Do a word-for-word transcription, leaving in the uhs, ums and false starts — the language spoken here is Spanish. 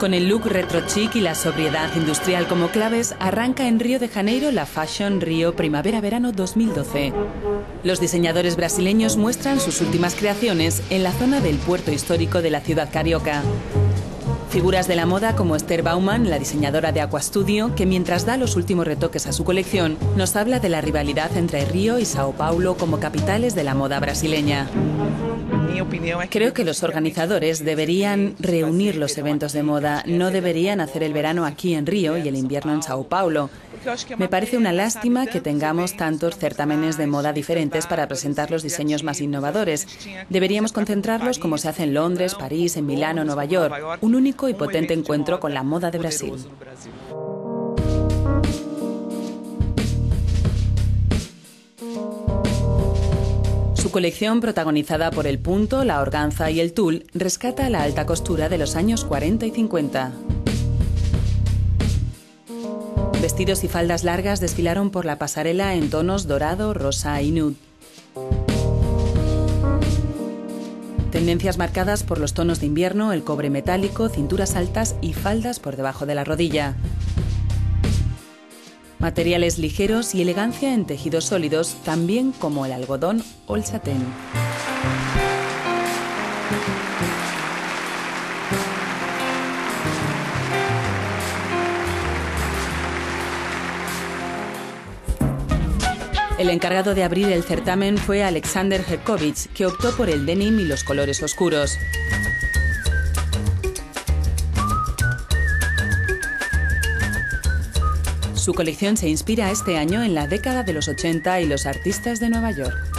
Con el look retro chic y la sobriedad industrial como claves, arranca en Río de Janeiro la Fashion Rio Primavera-Verano dos mil doce. Los diseñadores brasileños muestran sus últimas creaciones en la zona del puerto histórico de la ciudad carioca. Figuras de la moda como Esther Bauman, la diseñadora de Aqua Studio, que mientras da los últimos retoques a su colección, nos habla de la rivalidad entre Río y Sao Paulo como capitales de la moda brasileña. Creo que los organizadores deberían reunir los eventos de moda, no deberían hacer el verano aquí en Río y el invierno en Sao Paulo. Me parece una lástima que tengamos tantos certámenes de moda diferentes para presentar los diseños más innovadores. Deberíamos concentrarlos como se hace en Londres, París, en Milán o Nueva York. Un único y potente encuentro con la moda de Brasil. Su colección, protagonizada por el punto, la organza y el tul, rescata la alta costura de los años cuarenta y cincuenta. Vestidos y faldas largas desfilaron por la pasarela en tonos dorado, rosa y nude. Tendencias marcadas por los tonos de invierno, el cobre metálico, cinturas altas y faldas por debajo de la rodilla. Materiales ligeros y elegancia en tejidos sólidos, también como el algodón o el satén. El encargado de abrir el certamen fue Alexander Herkovich, que optó por el denim y los colores oscuros. Su colección se inspira este año en la década de los ochenta y los artistas de Nueva York.